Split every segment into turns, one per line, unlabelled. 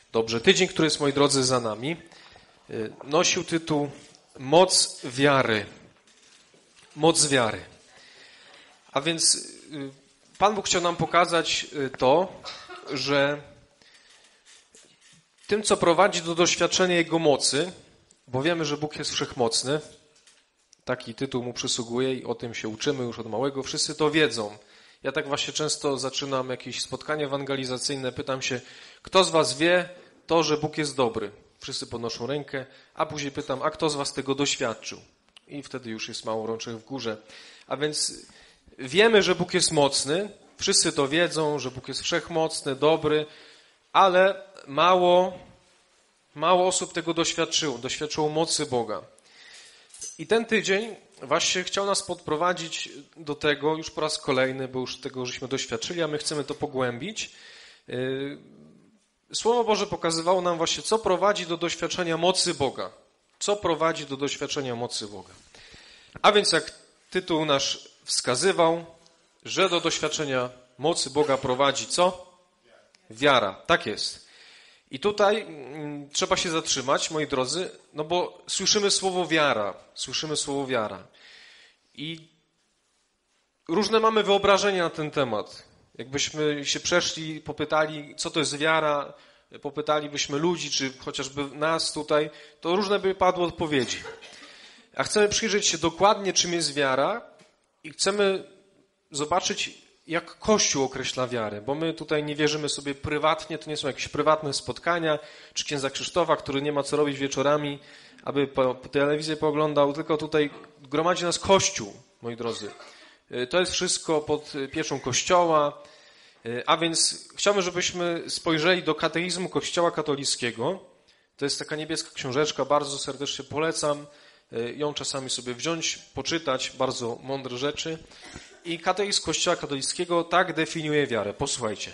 Dobrze, tydzień, który jest, moi drodzy, za nami, nosił tytuł Moc wiary. Moc wiary. A więc Pan Bóg chciał nam pokazać to, że tym, co prowadzi do doświadczenia Jego mocy, bo wiemy, że Bóg jest wszechmocny, taki tytuł Mu przysługuje i o tym się uczymy już od małego, wszyscy to wiedzą. Ja tak właśnie często zaczynam jakieś spotkania ewangelizacyjne, pytam się, kto z was wie to, że Bóg jest dobry? Wszyscy podnoszą rękę, a później pytam, a kto z was tego doświadczył? I wtedy już jest mało rączek w górze. A więc wiemy, że Bóg jest mocny, wszyscy to wiedzą, że Bóg jest wszechmocny, dobry, ale mało osób tego doświadczyło mocy Boga. I ten tydzień właśnie chciał nas podprowadzić do tego już po raz kolejny, bo już tego żeśmy doświadczyli, a my chcemy to pogłębić. Słowo Boże pokazywało nam właśnie, co prowadzi do doświadczenia mocy Boga. Co prowadzi do doświadczenia mocy Boga. A więc jak tytuł nasz wskazywał, że do doświadczenia mocy Boga prowadzi co? Wiara. Tak jest. I tutaj trzeba się zatrzymać, moi drodzy, no bo słyszymy słowo wiara. I różne mamy wyobrażenia na ten temat. Jakbyśmy się przeszli, popytali, co to jest wiara, popytalibyśmy ludzi, czy chociażby nas tutaj, to różne by padły odpowiedzi. A chcemy przyjrzeć się dokładnie, czym jest wiara i chcemy zobaczyć, jak Kościół określa wiarę, bo my tutaj nie wierzymy sobie prywatnie, to nie są jakieś prywatne spotkania, czy księdza Krzysztofa, który nie ma co robić wieczorami, aby telewizję pooglądał, tylko tutaj gromadzi nas Kościół, moi drodzy. To jest wszystko pod pieczą Kościoła, a więc chciałbym, żebyśmy spojrzeli do katechizmu Kościoła katolickiego. To jest taka niebieska książeczka, bardzo serdecznie polecam ją czasami sobie wziąć, poczytać, bardzo mądre rzeczy. I katechizm Kościoła katolickiego tak definiuje wiarę. Posłuchajcie.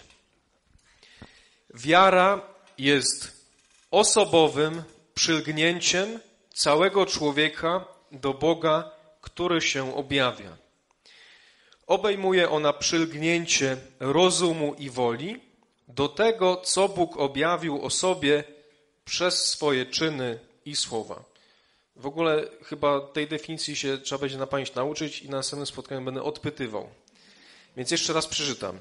Wiara jest osobowym przylgnięciem całego człowieka do Boga, który się objawia. Obejmuje ona przylgnięcie rozumu i woli do tego, co Bóg objawił o sobie przez swoje czyny i słowa. W ogóle chyba tej definicji się trzeba będzie na pamięć nauczyć i na następnym spotkaniu będę odpytywał. Więc jeszcze raz przeczytam.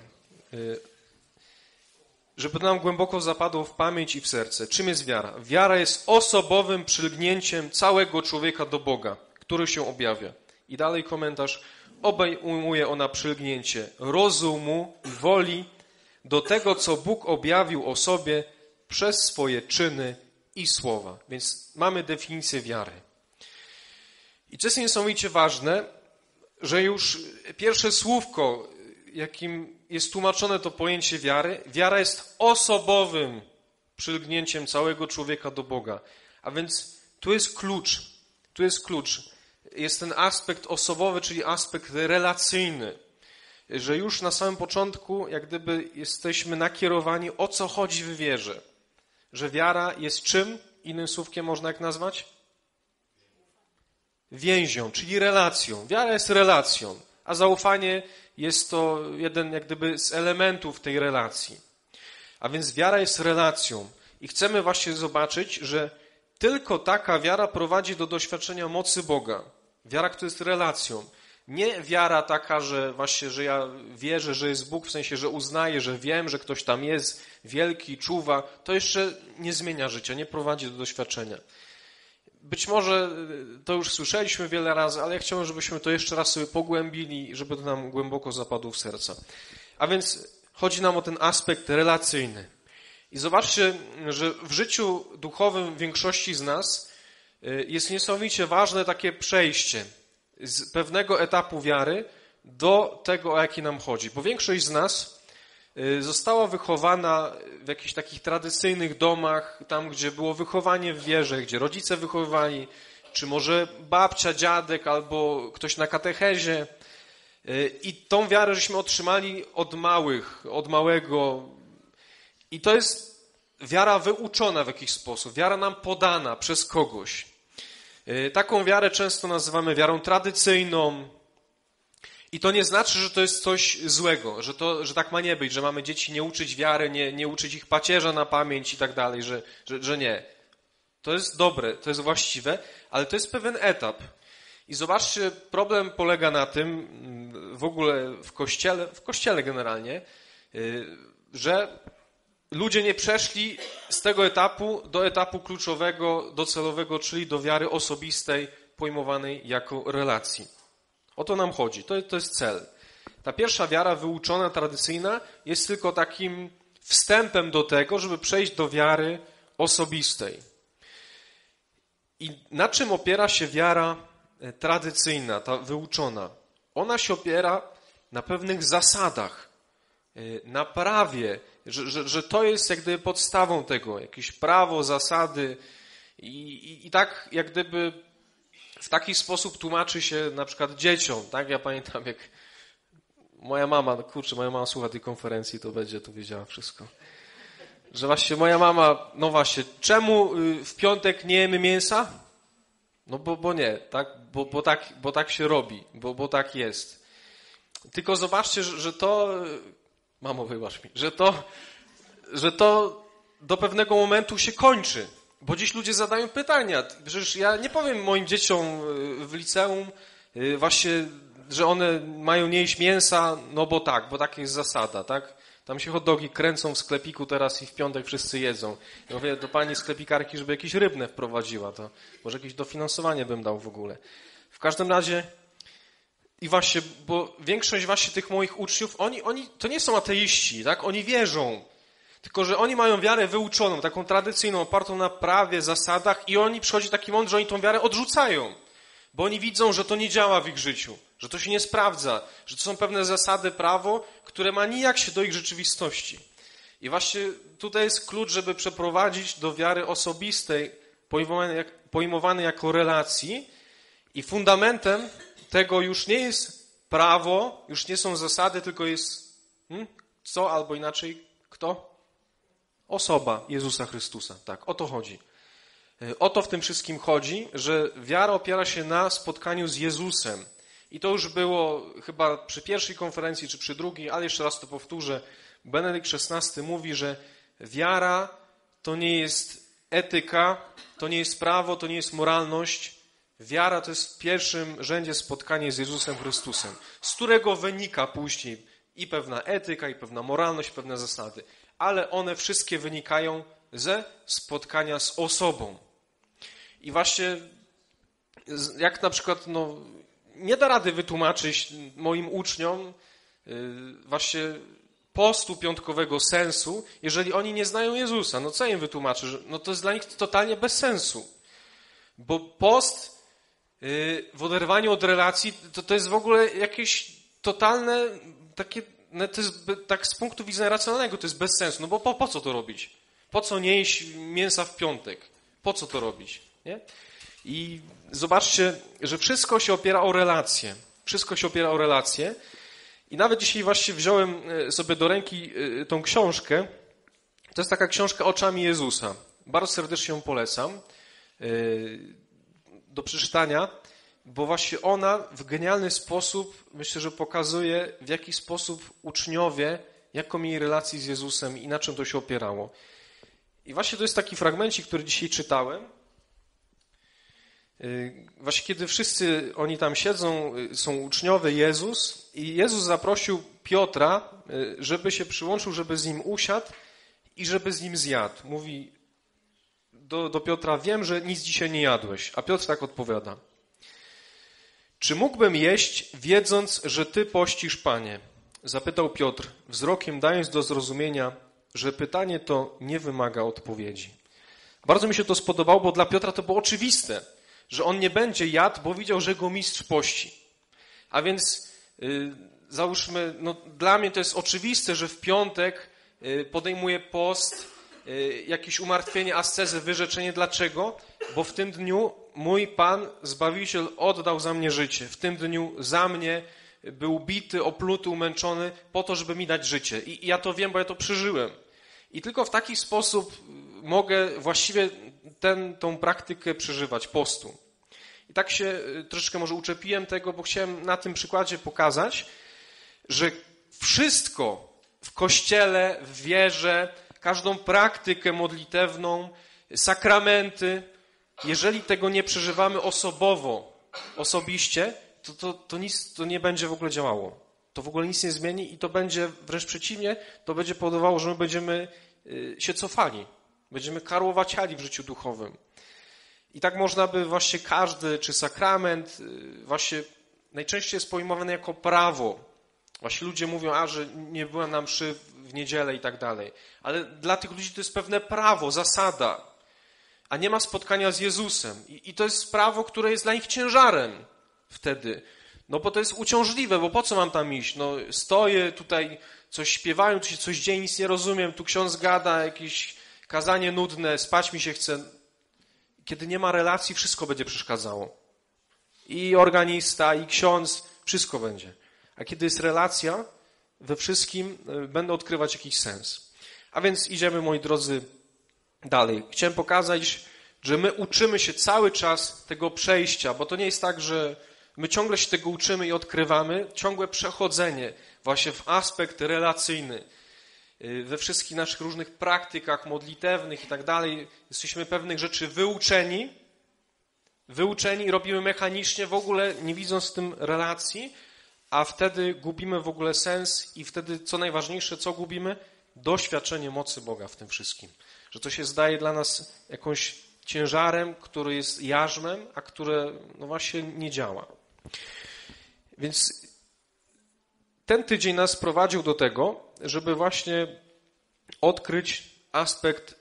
Żeby nam głęboko zapadło w pamięć i w serce. Czym jest wiara? Wiara jest osobowym przylgnięciem całego człowieka do Boga, który się objawia. I dalej komentarz. Obejmuje ona przylgnięcie rozumu i woli do tego, co Bóg objawił o sobie przez swoje czyny i słowa. Więc mamy definicję wiary. I to jest niesamowicie ważne, że już pierwsze słówko, jakim jest tłumaczone to pojęcie wiary, wiara jest osobowym przylgnięciem całego człowieka do Boga. A więc tu jest klucz. Jest ten aspekt osobowy, czyli aspekt relacyjny, że już na samym początku jak gdyby jesteśmy nakierowani, o co chodzi w wierze. Że wiara jest czym? Innym słówkiem można jak nazwać? Więzią, czyli relacją. Wiara jest relacją, a zaufanie jest to jeden jak gdyby z elementów tej relacji. A więc wiara jest relacją i chcemy właśnie zobaczyć, że tylko taka wiara prowadzi do doświadczenia mocy Boga. Wiara, która jest relacją. Nie wiara taka, że właśnie, że ja wierzę, że jest Bóg, w sensie, że uznaję, że wiem, że ktoś tam jest wielki, czuwa. To jeszcze nie zmienia życia, nie prowadzi do doświadczenia. Być może to już słyszeliśmy wiele razy, ale ja chciałbym, żebyśmy to jeszcze raz sobie pogłębili, żeby to nam głęboko zapadło w serca. A więc chodzi nam o ten aspekt relacyjny. I zobaczcie, że w życiu duchowym większości z nas jest niesamowicie ważne takie przejście z pewnego etapu wiary do tego, o jaki nam chodzi. Bo większość z nas została wychowana w jakichś takich tradycyjnych domach, tam gdzie było wychowanie w wierze, gdzie rodzice wychowywali, czy może babcia, dziadek albo ktoś na katechezie. I tą wiarę żeśmy otrzymali od małego. I to jest wiara wyuczona w jakiś sposób, wiara nam podana przez kogoś. Taką wiarę często nazywamy wiarą tradycyjną. I to nie znaczy, że to jest coś złego, że tak ma nie być, że mamy dzieci nie uczyć wiary, nie uczyć ich pacierza na pamięć i tak dalej, że nie. To jest dobre, to jest właściwe, ale to jest pewien etap. I zobaczcie, problem polega na tym, w ogóle w kościele generalnie, że ludzie nie przeszli z tego etapu do etapu kluczowego, docelowego, czyli do wiary osobistej, pojmowanej jako relacji. O to nam chodzi, to jest cel. Ta pierwsza wiara wyuczona, tradycyjna jest tylko takim wstępem do tego, żeby przejść do wiary osobistej. I na czym opiera się wiara tradycyjna, ta wyuczona? Ona się opiera na pewnych zasadach, na prawie, że to jest jak gdyby podstawą tego, jakieś prawo, zasady i tak jak gdyby w taki sposób tłumaczy się na przykład dzieciom, tak? Ja pamiętam, jak moja mama słucha tej konferencji, to będzie tu wiedziała wszystko. Że właśnie moja mama, no właśnie, czemu w piątek nie jemy mięsa? No bo nie, tak? Bo tak się robi, bo tak jest. Tylko zobaczcie, że to, mamo wybacz mi, że to do pewnego momentu się kończy. Bo dziś ludzie zadają pytania. Przecież ja nie powiem moim dzieciom w liceum właśnie, że one mają nie jeść mięsa, no bo tak jest zasada, tak? Tam się hot dogi kręcą w sklepiku teraz i w piątek wszyscy jedzą. Ja mówię do pani sklepikarki, żeby jakieś rybne wprowadziła, to może jakieś dofinansowanie bym dał w ogóle. W każdym razie i właśnie, bo większość właśnie tych moich uczniów, oni to nie są ateiści, tak? Oni wierzą. Tylko że oni mają wiarę wyuczoną, taką tradycyjną, opartą na prawie, zasadach i oni przychodzi taki moment, że oni tą wiarę odrzucają. Bo oni widzą, że to nie działa w ich życiu, że to się nie sprawdza, że to są pewne zasady, prawo, które ma nijak się do ich rzeczywistości. I właśnie tutaj jest klucz, żeby przeprowadzić do wiary osobistej, pojmowanej jako relacji i fundamentem tego już nie jest prawo, już nie są zasady, tylko jest co albo inaczej kto? Osoba Jezusa Chrystusa. Tak, o to chodzi. O to w tym wszystkim chodzi, że wiara opiera się na spotkaniu z Jezusem. I to już było chyba przy pierwszej konferencji, czy przy drugiej, ale jeszcze raz to powtórzę. Benedykt XVI mówi, że wiara to nie jest etyka, to nie jest prawo, to nie jest moralność. Wiara to jest w pierwszym rzędzie spotkanie z Jezusem Chrystusem, z którego wynika później i pewna etyka, i pewna moralność, i pewne zasady. Ale one wszystkie wynikają ze spotkania z osobą. I właśnie jak na przykład nie da rady wytłumaczyć moim uczniom właśnie postu piątkowego sensu, jeżeli oni nie znają Jezusa. No co im wytłumaczy? To jest dla nich totalnie bez sensu. Bo post w oderwaniu od relacji to jest w ogóle jakieś totalne takie, to jest tak z punktu widzenia racjonalnego to jest bez sensu. No bo po co to robić? Po co nie jeść mięsa w piątek? Po co to robić? Nie? I zobaczcie, że wszystko się opiera o relacje. Wszystko się opiera o relacje. I nawet dzisiaj właśnie wziąłem sobie do ręki tą książkę. To jest taka książka Oczami Jezusa. Bardzo serdecznie ją polecam do przeczytania, bo właśnie ona w genialny sposób, myślę, że pokazuje, w jaki sposób uczniowie, jaką mieli relację z Jezusem i na czym to się opierało. I właśnie to jest taki fragmencik, który dzisiaj czytałem. Właśnie kiedy wszyscy oni tam siedzą, są uczniowie Jezus i Jezus zaprosił Piotra, żeby się przyłączył, żeby z nim usiadł i żeby z nim zjadł. Mówi do Piotra, wiem, że nic dzisiaj nie jadłeś. A Piotr tak odpowiada. Czy mógłbym jeść, wiedząc, że Ty pościsz, Panie? Zapytał Piotr, wzrokiem dając do zrozumienia, że pytanie to nie wymaga odpowiedzi. Bardzo mi się to spodobało, bo dla Piotra to było oczywiste, że on nie będzie jadł, bo widział, że go mistrz pości. A więc załóżmy, dla mnie to jest oczywiste, że w piątek podejmuję post, jakieś umartwienie, ascezę, wyrzeczenie. Dlaczego? Bo w tym dniu mój Pan, Zbawiciel, oddał za mnie życie. W tym dniu za mnie był bity, opluty, umęczony po to, żeby mi dać życie. I ja to wiem, bo ja to przeżyłem. I tylko w taki sposób mogę właściwie tą praktykę przeżywać, postu. I tak się troszeczkę może uczepiłem tego, bo chciałem na tym przykładzie pokazać, że wszystko w Kościele, w wierze, każdą praktykę modlitewną, sakramenty, jeżeli tego nie przeżywamy osobiście, to nic to nie będzie w ogóle działało. To w ogóle nic nie zmieni i to będzie wręcz przeciwnie, to będzie powodowało, że my będziemy się cofali, będziemy karłowaciali w życiu duchowym. I tak można by właśnie każdy, czy sakrament, właśnie najczęściej jest pojmowany jako prawo. Właśnie ludzie mówią, że nie byłem na mszy w niedzielę i tak dalej. Ale dla tych ludzi to jest pewne prawo, zasada. A nie ma spotkania z Jezusem. I to jest prawo, które jest dla nich ciężarem wtedy. No bo to jest uciążliwe, bo po co mam tam iść? No stoję tutaj, coś śpiewają, tu się coś dzieje, nic nie rozumiem, tu ksiądz gada, jakieś kazanie nudne, spać mi się chce. Kiedy nie ma relacji, wszystko będzie przeszkadzało. I organista, i ksiądz, wszystko będzie. A kiedy jest relacja, we wszystkim będę odkrywać jakiś sens. A więc idziemy, moi drodzy, dalej. Chciałem pokazać, że my uczymy się cały czas tego przejścia, bo to nie jest tak, że my ciągle się tego uczymy i odkrywamy, ciągłe przechodzenie właśnie w aspekt relacyjny. We wszystkich naszych różnych praktykach modlitewnych i tak dalej jesteśmy pewnych rzeczy wyuczeni i robimy mechanicznie, w ogóle nie widząc w tym relacji, a wtedy gubimy w ogóle sens i wtedy, co najważniejsze, co gubimy? Doświadczenie mocy Boga w tym wszystkim. Że to się zdaje dla nas jakąś ciężarem, który jest jarzmem, a które no właśnie nie działa. Więc ten tydzień nas prowadził do tego, żeby właśnie odkryć aspekt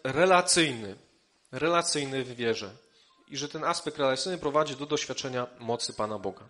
relacyjny w wierze. I że ten aspekt relacyjny prowadzi do doświadczenia mocy Pana Boga.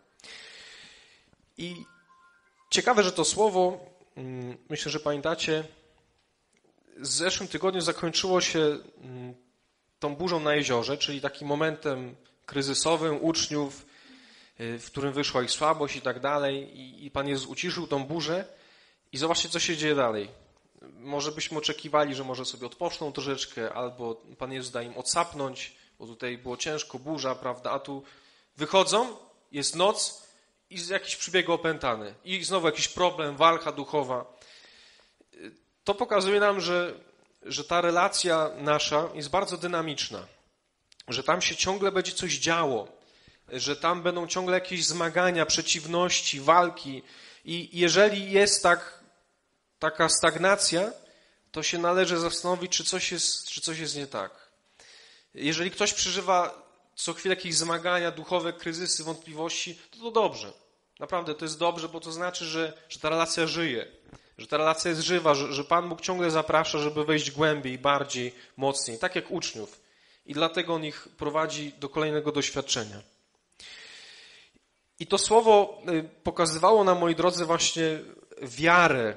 I ciekawe, że to słowo, myślę, że pamiętacie, w zeszłym tygodniu zakończyło się tą burzą na jeziorze, czyli takim momentem kryzysowym uczniów, w którym wyszła ich słabość i tak dalej. I Pan Jezus uciszył tą burzę i zobaczcie, co się dzieje dalej. Może byśmy oczekiwali, że może sobie odpoczną troszeczkę, albo Pan Jezus da im odsapnąć, bo tutaj było ciężko, burza, prawda, a tu wychodzą, jest noc i jakiś przybieg opętany. I znowu jakiś problem, walka duchowa. To pokazuje nam, że ta relacja nasza jest bardzo dynamiczna, że tam się ciągle będzie coś działo, że tam będą ciągle jakieś zmagania, przeciwności, walki i jeżeli jest taka stagnacja, to się należy zastanowić, czy coś jest nie tak. Jeżeli ktoś przeżywa co chwilę jakieś zmagania, duchowe, kryzysy, wątpliwości, to dobrze. Naprawdę to jest dobrze, bo to znaczy, że ta relacja żyje, że ta relacja jest żywa, że Pan Bóg ciągle zaprasza, żeby wejść głębiej, bardziej, mocniej, tak jak uczniów. I dlatego on ich prowadzi do kolejnego doświadczenia. I to słowo pokazywało nam, moi drodzy, właśnie wiarę.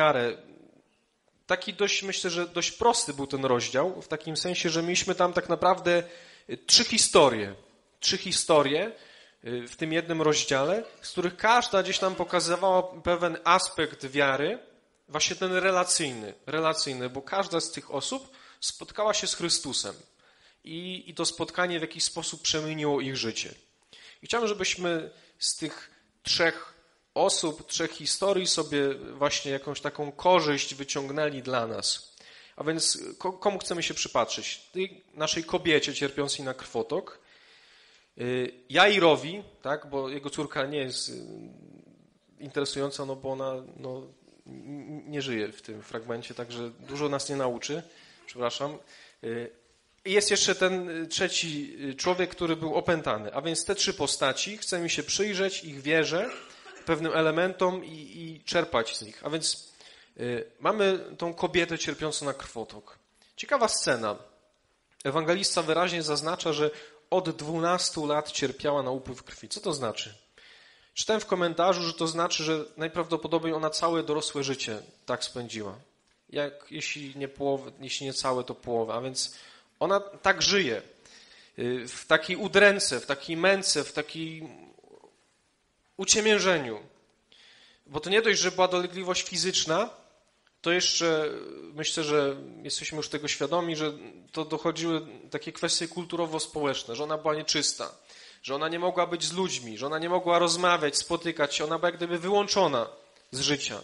Taki myślę, że dość prosty był ten rozdział, w takim sensie, że mieliśmy tam tak naprawdę trzy historie w tym jednym rozdziale, z których każda gdzieś tam pokazywała pewien aspekt wiary, właśnie ten relacyjny, bo każda z tych osób spotkała się z Chrystusem i to spotkanie w jakiś sposób przemieniło ich życie. I chciałbym, żebyśmy z tych trzech historii sobie właśnie jakąś taką korzyść wyciągnęli dla nas. A więc komu chcemy się przypatrzyć? Tej naszej kobiecie cierpiącej na krwotok, Jairowi, tak, bo jego córka nie jest interesująca, no bo ona nie żyje w tym fragmencie, także dużo nas nie nauczy. Przepraszam. I jest jeszcze ten trzeci człowiek, który był opętany. A więc te trzy postaci, chcemy się przyjrzeć ich wierze, pewnym elementom i czerpać z nich. A więc mamy tą kobietę cierpiącą na krwotok. Ciekawa scena. Ewangelista wyraźnie zaznacza, że od 12 lat cierpiała na upływ krwi. Co to znaczy? Czytałem w komentarzu, że to znaczy, że najprawdopodobniej ona całe dorosłe życie tak spędziła. Jeśli nie całe, to połowę. A więc ona tak żyje. W takiej udręce, w takiej męce, w takiej uciemiężeniu. Bo to nie dość, że była dolegliwość fizyczna, to jeszcze myślę, że jesteśmy już tego świadomi, że to dochodziły takie kwestie kulturowo-społeczne, że ona była nieczysta, że ona nie mogła być z ludźmi, że ona nie mogła rozmawiać, spotykać się, ona była jak gdyby wyłączona z życia.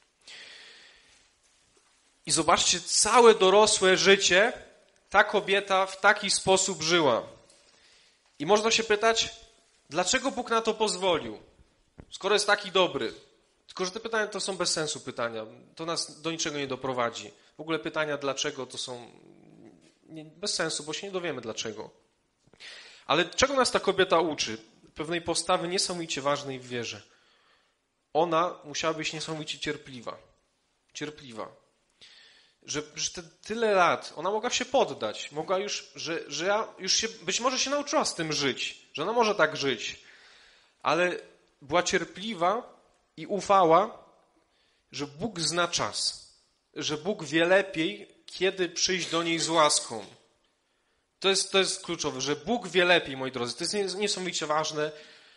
I zobaczcie, całe dorosłe życie ta kobieta w taki sposób żyła. I można się pytać, dlaczego Bóg na to pozwolił, skoro jest taki dobry? Tylko że te pytania to są bez sensu pytania. To nas do niczego nie doprowadzi. W ogóle pytania dlaczego to są bez sensu, bo się nie dowiemy dlaczego. Ale czego nas ta kobieta uczy? Pewnej postawy niesamowicie ważnej w wierze. Ona musiała być niesamowicie cierpliwa. Cierpliwa. Że tyle lat, ona mogła się poddać. Mogła już, że ja już się, być może się nauczyła z tym żyć. Że ona może tak żyć. Ale była cierpliwa i ufała, że Bóg zna czas. Że Bóg wie lepiej, kiedy przyjść do niej z łaską. To jest kluczowe, że Bóg wie lepiej, moi drodzy. To jest niesamowicie ważne,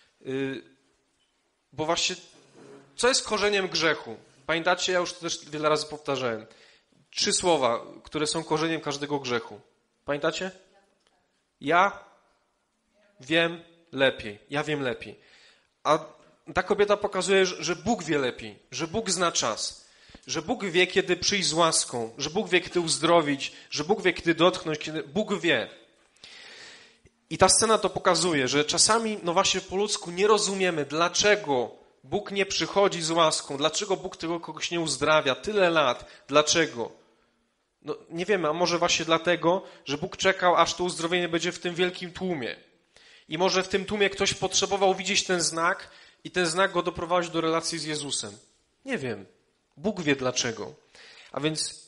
bo właśnie co jest korzeniem grzechu? Pamiętacie, ja już to też wiele razy powtarzałem. 3 słowa, które są korzeniem każdego grzechu. Pamiętacie? Ja wiem lepiej. Ja wiem lepiej. A ta kobieta pokazuje, że Bóg wie lepiej, że Bóg zna czas, że Bóg wie, kiedy przyjść z łaską, że Bóg wie, kiedy uzdrowić, że Bóg wie, kiedy dotknąć, kiedy Bóg wie. I ta scena to pokazuje, że czasami, no właśnie po ludzku nie rozumiemy, dlaczego Bóg nie przychodzi z łaską, dlaczego Bóg tego kogoś nie uzdrawia tyle lat, dlaczego? No nie wiemy, a może właśnie dlatego, że Bóg czekał, aż to uzdrowienie będzie w tym wielkim tłumie. I może w tym tłumie ktoś potrzebował widzieć ten znak i ten znak go doprowadził do relacji z Jezusem. Nie wiem. Bóg wie dlaczego. A więc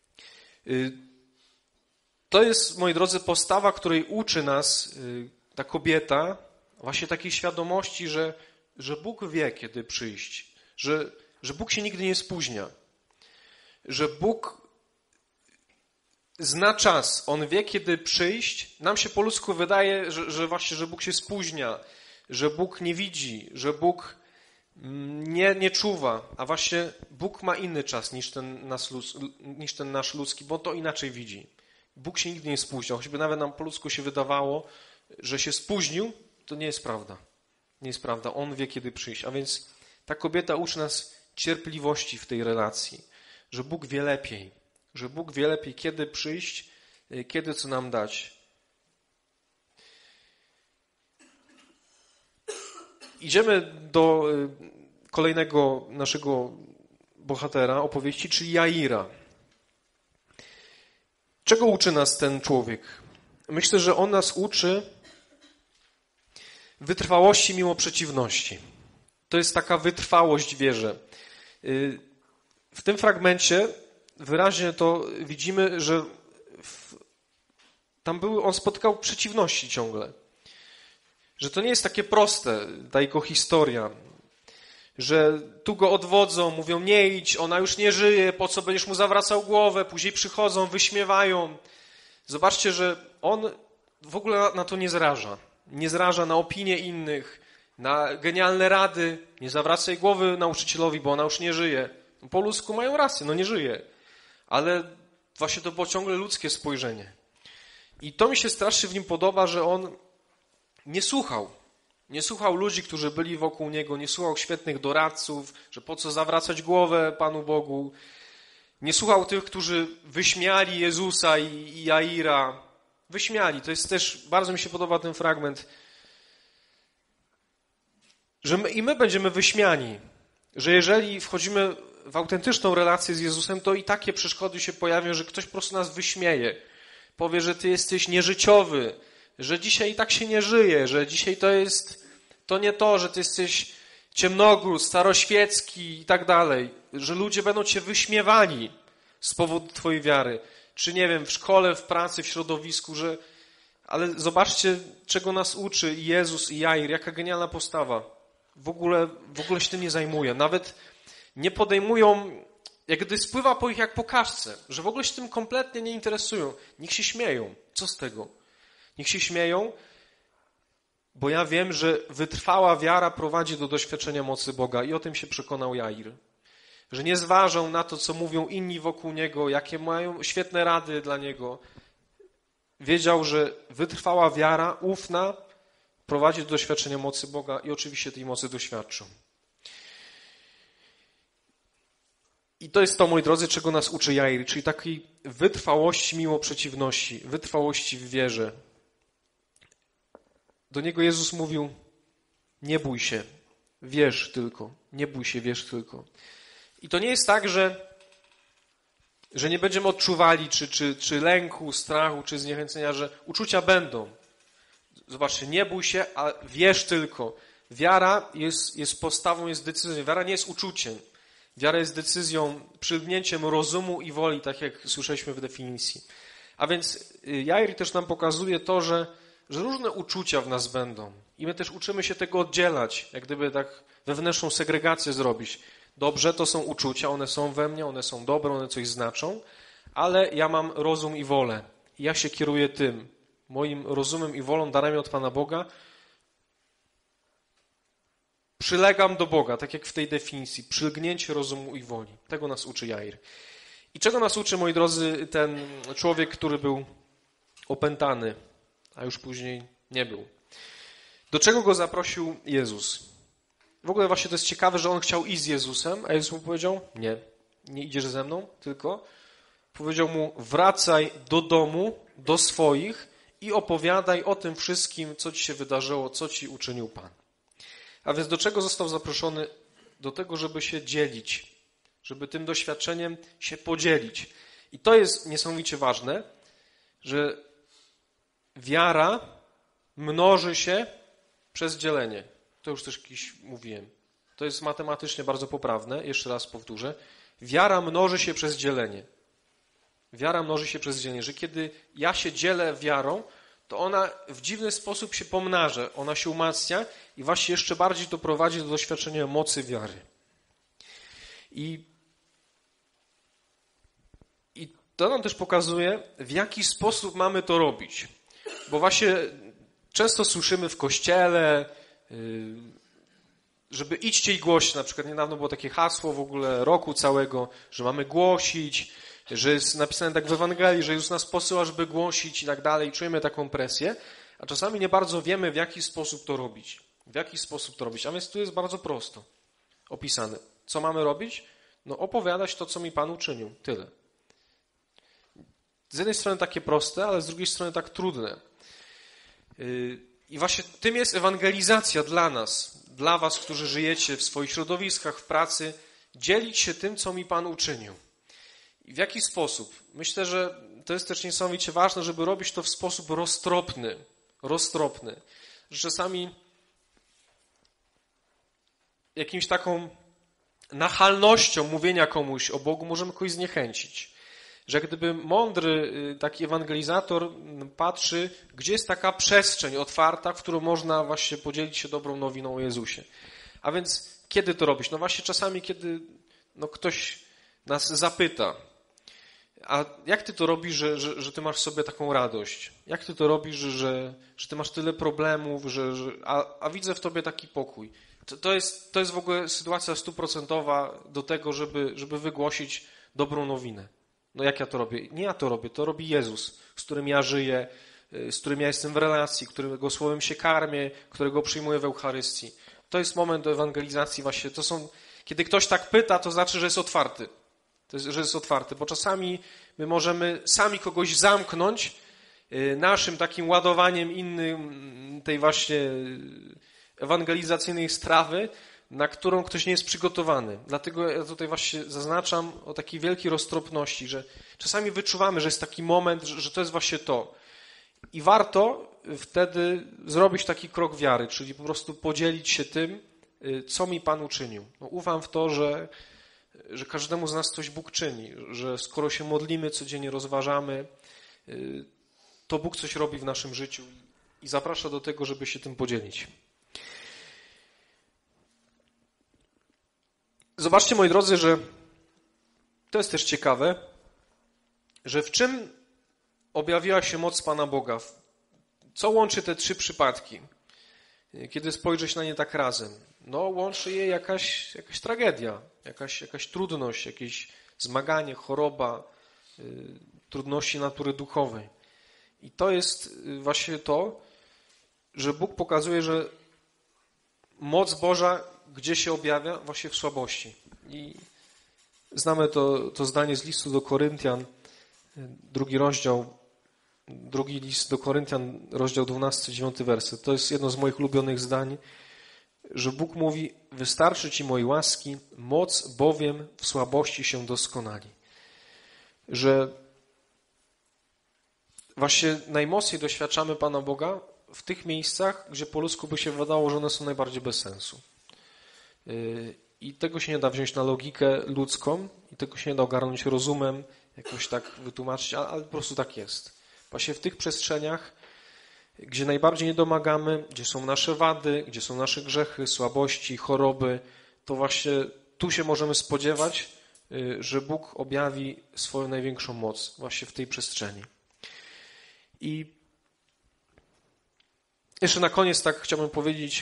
to jest, moi drodzy, postawa, której uczy nas ta kobieta, właśnie takiej świadomości, że Bóg wie, kiedy przyjść, że Bóg się nigdy nie spóźnia, że Bóg zna czas, On wie, kiedy przyjść. Nam się po ludzku wydaje, że właśnie, że Bóg się spóźnia, że Bóg nie widzi, że Bóg nie czuwa, a właśnie Bóg ma inny czas niż ten nasz ludzki, bo to inaczej widzi. Bóg się nigdy nie spóźniał, choćby nawet nam po ludzku się wydawało, że się spóźnił, to nie jest prawda. Nie jest prawda. On wie, kiedy przyjść. A więc ta kobieta uczy nas cierpliwości w tej relacji, że Bóg wie lepiej, kiedy przyjść, kiedy co nam dać. Idziemy do kolejnego naszego bohatera opowieści, czyli Jaira. Czego uczy nas ten człowiek? Myślę, że on nas uczy wytrwałości mimo przeciwności. To jest taka wytrwałość w wierze. W tym fragmencie wyraźnie to widzimy, że on spotykał przeciwności ciągle. Że to nie jest takie proste, ta jego historia. Że tu go odwodzą, mówią nie idź, ona już nie żyje, po co będziesz mu zawracał głowę, później przychodzą, wyśmiewają. Zobaczcie, że on w ogóle na to nie zraża. Nie zraża na opinie innych, na genialne rady. Nie zawracaj głowy nauczycielowi, bo ona już nie żyje. Po ludzku mają rację, no nie żyje. Ale właśnie to było ciągle ludzkie spojrzenie. I to mi się strasznie w nim podoba, że on nie słuchał. Nie słuchał ludzi, którzy byli wokół niego, nie słuchał świetnych doradców, że po co zawracać głowę Panu Bogu. Nie słuchał tych, którzy wyśmiali Jezusa i Jaira. Wyśmiali. To jest też, bardzo mi się podoba ten fragment, że my będziemy wyśmiani. Że jeżeli wchodzimy w autentyczną relację z Jezusem, to i takie przeszkody się pojawią, że ktoś po prostu nas wyśmieje. Powie, że ty jesteś nieżyciowy, że dzisiaj tak się nie żyje, że dzisiaj to nie to, że ty jesteś ciemnogór, staroświecki i tak dalej. Że ludzie będą cię wyśmiewali z powodu twojej wiary. Czy nie wiem, w szkole, w pracy, w środowisku, ale zobaczcie, czego nas uczy Jezus i Jair, jaka genialna postawa. W ogóle się tym nie zajmuje. Nawet nie podejmują, jak gdy spływa po ich jak po kaszce, że w ogóle się tym kompletnie nie interesują. Niech się śmieją. Co z tego? Niech się śmieją, bo ja wiem, że wytrwała wiara prowadzi do doświadczenia mocy Boga i o tym się przekonał Jair. Że nie zważą na to, co mówią inni wokół niego, jakie mają świetne rady dla niego. Wiedział, że wytrwała wiara, ufna, prowadzi do doświadczenia mocy Boga i oczywiście tej mocy doświadczą. I to jest to, moi drodzy, czego nas uczy Jair, czyli takiej wytrwałości mimo przeciwności, wytrwałości w wierze. Do niego Jezus mówił: nie bój się, wierz tylko, nie bój się, wierz tylko. I to nie jest tak, że nie będziemy odczuwali czy lęku, strachu, czy zniechęcenia, że uczucia będą. Zobaczcie, nie bój się, a wierz tylko. Wiara jest postawą, jest decyzją. Wiara nie jest uczuciem. Wiara jest decyzją, przylgnięciem rozumu i woli, tak jak słyszeliśmy w definicji. A więc Jair też nam pokazuje to, że różne uczucia w nas będą. I my też uczymy się tego oddzielać, jak gdyby tak wewnętrzną segregację zrobić. Dobrze, to są uczucia, one są we mnie, one są dobre, one coś znaczą, ale ja mam rozum i wolę. I ja się kieruję tym, moim rozumem i wolą, darami od Pana Boga. Przylegam do Boga, tak jak w tej definicji, przylgnięcie rozumu i woli. Tego nas uczy Jair. I czego nas uczy, moi drodzy, ten człowiek, który był opętany, a już później nie był? Do czego go zaprosił Jezus? W ogóle właśnie to jest ciekawe, że on chciał iść z Jezusem, a Jezus mu powiedział: nie idziesz ze mną, tylko powiedział mu: wracaj do domu, do swoich i opowiadaj o tym wszystkim, co ci się wydarzyło, co ci uczynił Pan. A więc do czego został zaproszony? Do tego, żeby się dzielić, żeby tym doświadczeniem się podzielić. I to jest niesamowicie ważne, że wiara mnoży się przez dzielenie. To już też kiedyś mówiłem. To jest matematycznie bardzo poprawne. Jeszcze raz powtórzę. Wiara mnoży się przez dzielenie. Wiara mnoży się przez dzielenie, że kiedy ja się dzielę wiarą, to ona w dziwny sposób się pomnaża, ona się umacnia i właśnie jeszcze bardziej to prowadzi do doświadczenia mocy wiary. I to nam też pokazuje, w jaki sposób mamy to robić. Bo właśnie często słyszymy w kościele, żeby idźcie i głoście. Na przykład niedawno było takie hasło w ogóle roku całego, że mamy głosić, że jest napisane tak w Ewangelii, że Jezus nas posyła, żeby głosić i tak dalej. Czujemy taką presję, a czasami nie bardzo wiemy, w jaki sposób to robić. W jaki sposób to robić. A więc tu jest bardzo prosto opisane. Co mamy robić? No opowiadać to, co mi Pan uczynił. Tyle. Z jednej strony takie proste, ale z drugiej strony tak trudne. I właśnie tym jest ewangelizacja dla nas, dla was, którzy żyjecie w swoich środowiskach, w pracy, dzielić się tym, co mi Pan uczynił. I w jaki sposób? Myślę, że to jest też niesamowicie ważne, żeby robić to w sposób roztropny. Że czasami jakimś taką nachalnością mówienia komuś o Bogu możemy kogoś zniechęcić. Że gdyby mądry taki ewangelizator patrzy, gdzie jest taka przestrzeń otwarta, w którą można właśnie podzielić się dobrą nowiną o Jezusie. A więc kiedy to robić? No właśnie czasami, kiedy ktoś nas zapyta, a jak ty to robisz, że ty masz w sobie taką radość? Jak ty to robisz, że ty masz tyle problemów, a widzę w tobie taki pokój? To jest w ogóle sytuacja 100% do tego, żeby wygłosić dobrą nowinę. No jak ja to robię? Nie ja to robię, to robi Jezus, z którym ja żyję, z którym ja jestem w relacji, którego słowem się karmię, którego przyjmuję w Eucharystii. To jest moment do ewangelizacji właśnie. Kiedy ktoś tak pyta, to znaczy, że jest otwarty. Że jest otwarty, bo czasami my możemy sami kogoś zamknąć naszym takim ładowaniem innym tej właśnie ewangelizacyjnej strawy, na którą ktoś nie jest przygotowany. Dlatego ja tutaj właśnie zaznaczam o takiej wielkiej roztropności, że czasami wyczuwamy, że jest taki moment, że to jest właśnie to. I warto wtedy zrobić taki krok wiary, czyli po prostu podzielić się tym, co mi Pan uczynił. Ufam w to, że każdemu z nas coś Bóg czyni, że skoro się modlimy, codziennie rozważamy, to Bóg coś robi w naszym życiu i zaprasza do tego, żeby się tym podzielić. Zobaczcie, moi drodzy, że to jest też ciekawe, że w czym objawiła się moc Pana Boga? Co łączy te trzy przypadki? Kiedy spojrzeć na nie tak razem? Łączy je jakaś tragedia, jakaś trudność, jakieś zmaganie, choroba, trudności natury duchowej. I to jest właśnie to, że Bóg pokazuje, że moc Boża gdzie się objawia? Właśnie w słabości. I znamy to zdanie z listu do Koryntian, drugi list do Koryntian, rozdział 12, 9 werset. To jest jedno z moich ulubionych zdań, że Bóg mówi: wystarczy Ci mojej łaski, moc bowiem w słabości się doskonali. Że właśnie najmocniej doświadczamy Pana Boga w tych miejscach, gdzie po ludzku by się wydawało, że one są najbardziej bez sensu. I tego się nie da wziąć na logikę ludzką i tego się nie da ogarnąć rozumem, jakoś tak wytłumaczyć, ale po prostu tak jest. Właśnie w tych przestrzeniach, gdzie najbardziej nie domagamy, gdzie są nasze wady, gdzie są nasze grzechy, słabości, choroby, to właśnie tu się możemy spodziewać, że Bóg objawi swoją największą moc właśnie w tej przestrzeni. I jeszcze na koniec tak chciałbym powiedzieć,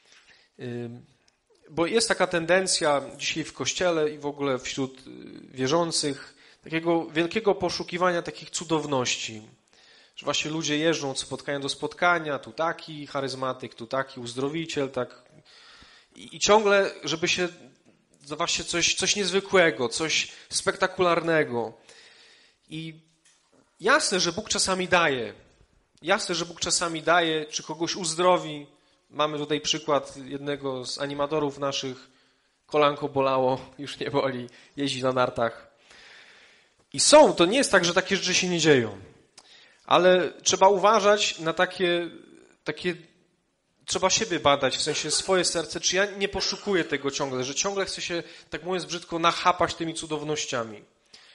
bo jest taka tendencja dzisiaj w Kościele i w ogóle wśród wierzących, takiego wielkiego poszukiwania takich cudowności, że właśnie ludzie jeżdżą od spotkania do spotkania, tu taki charyzmatyk, tu taki uzdrowiciel, tak. I ciągle, żeby się właśnie coś niezwykłego, coś spektakularnego. I jasne, że Bóg czasami daje. Jasne, że Bóg czasami daje, czy kogoś uzdrowi. Mamy tutaj przykład jednego z animatorów naszych. Kolanko bolało, już nie boli, jeździ na nartach. I to nie jest tak, że takie rzeczy się nie dzieją. Ale trzeba uważać na takie trzeba siebie badać, w sensie swoje serce, czy ja nie poszukuję tego ciągle, że ciągle chcę się, tak mówiąc brzydko, nachapać tymi cudownościami.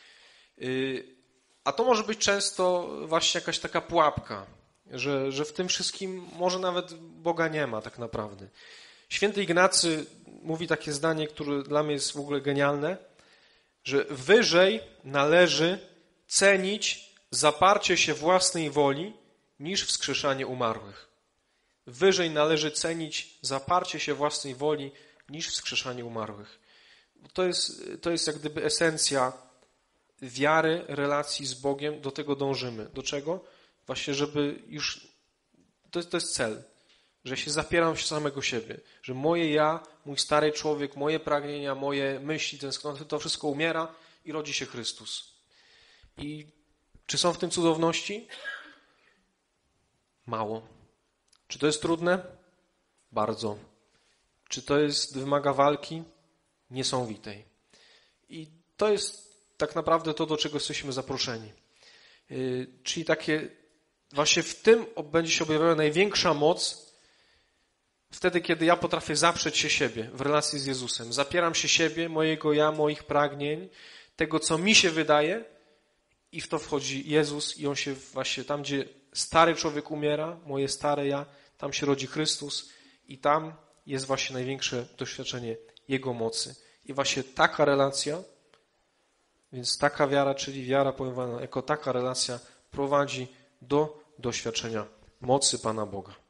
A to może być często właśnie jakaś taka pułapka, że w tym wszystkim może nawet Boga nie ma tak naprawdę. Święty Ignacy mówi takie zdanie, które dla mnie jest w ogóle genialne, że wyżej należy cenić zaparcie się własnej woli niż wskrzeszanie umarłych. Wyżej należy cenić zaparcie się własnej woli niż wskrzeszanie umarłych. To jest jak gdyby esencja wiary, relacji z Bogiem, do tego dążymy. Do czego? Właśnie, żeby już, to jest cel, że się zapieram się samego siebie, że moje ja, mój stary człowiek, moje pragnienia, moje myśli, tęsknoty, to wszystko umiera i rodzi się Chrystus. I czy są w tym cudowności? Mało. Czy to jest trudne? Bardzo. Czy to wymaga walki? Niesamowitej. I to jest tak naprawdę to, do czego jesteśmy zaproszeni. Czyli właśnie w tym będzie się objawiała największa moc, wtedy, kiedy ja potrafię zaprzeć się siebie w relacji z Jezusem. Zapieram się siebie, mojego ja, moich pragnień, tego, co mi się wydaje, i w to wchodzi Jezus i On się właśnie tam, gdzie stary człowiek umiera, moje stare ja, tam się rodzi Chrystus i tam jest właśnie największe doświadczenie Jego mocy. I właśnie taka relacja, więc taka wiara, czyli wiara pojmowana jako taka relacja, prowadzi do doświadczenia mocy Pana Boga.